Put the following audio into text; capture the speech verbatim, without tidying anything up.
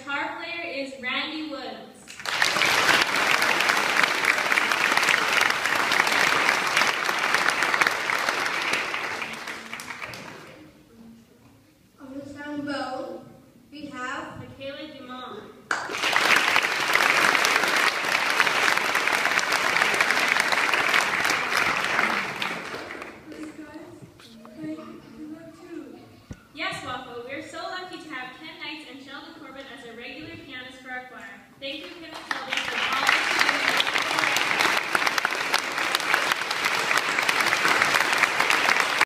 guitar player is Randy Woods. On the trombone, we have Michaela Dumont. Yes, Waffle, we're so lucky to have Ken Knights and Sheldon Corbett as a regular pianist for our choir. Thank you